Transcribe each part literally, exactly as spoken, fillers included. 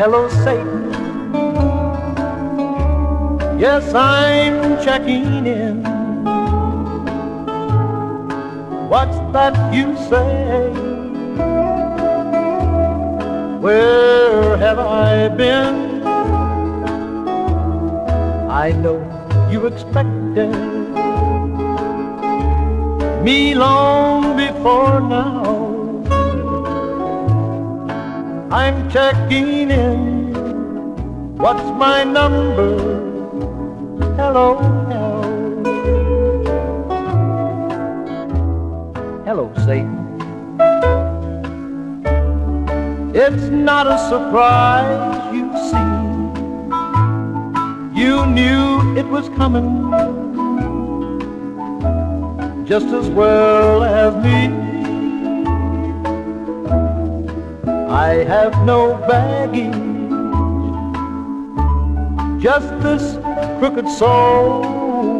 Hello, Satan. Yes, I'm checking in. What's that you say? Where have I been? I know you expected me long before now. I'm checking in. What's my number? Hello, hello. Hello, Satan. It's not a surprise, you see. You knew it was coming just as well as me. I have no baggage, just this crooked soul,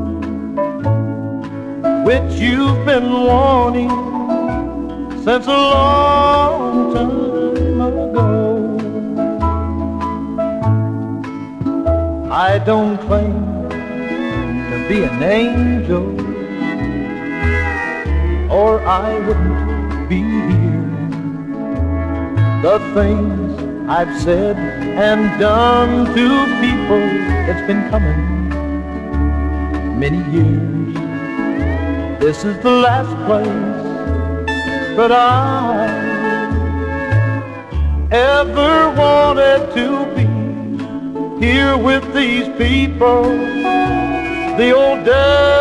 which you've been wanting since a long time ago. I don't claim to be an angel, or I wouldn't be here. The things I've said and done to people, it's been coming many years. This is the last place that I ever wanted to be, here with these people, the old days